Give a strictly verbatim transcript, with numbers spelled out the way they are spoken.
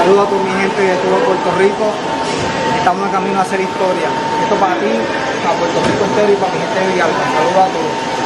Saludos a toda mi gente de todo Puerto Rico. Estamos en camino a hacer historia. Esto para ti, para Puerto Rico entero y para mi gente de Villalba. Saludos a todos.